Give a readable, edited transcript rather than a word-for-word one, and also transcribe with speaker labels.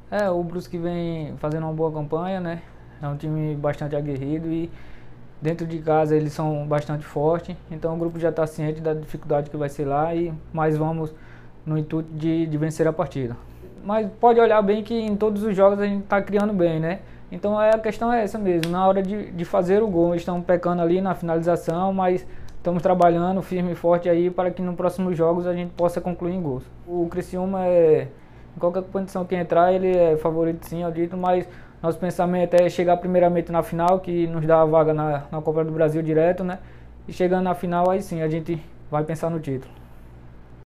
Speaker 1: O Brusque vem fazendo uma boa campanha, né? É um time bastante aguerrido e dentro de casa eles são bastante fortes. Então o grupo já está ciente da dificuldade que vai ser lá e mais vamos no intuito de vencer a partida. Mas pode olhar bem que em todos os jogos a gente está criando bem, né? Então a questão é essa mesmo, na hora de fazer o gol, estamos pecando ali na finalização, mas estamos trabalhando firme e forte aí para que nos próximos jogos a gente possa concluir em gols. O Criciúma em qualquer condição que entrar, ele é favorito sim, eu dito, mas nosso pensamento é chegar primeiramente na final, que nos dá a vaga na Copa do Brasil direto, né? E chegando na final, aí sim a gente vai pensar no título.